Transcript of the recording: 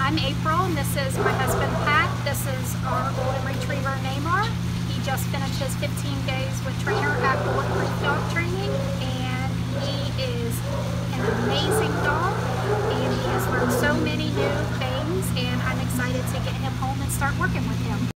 I'm April, and this is my husband Pat. This is our golden retriever Neymar. He just finished his 15 days with trainer at Bulletproof Dog Training, and he is an amazing dog, and he has learned so many new things, and I'm excited to get him home and start working with him.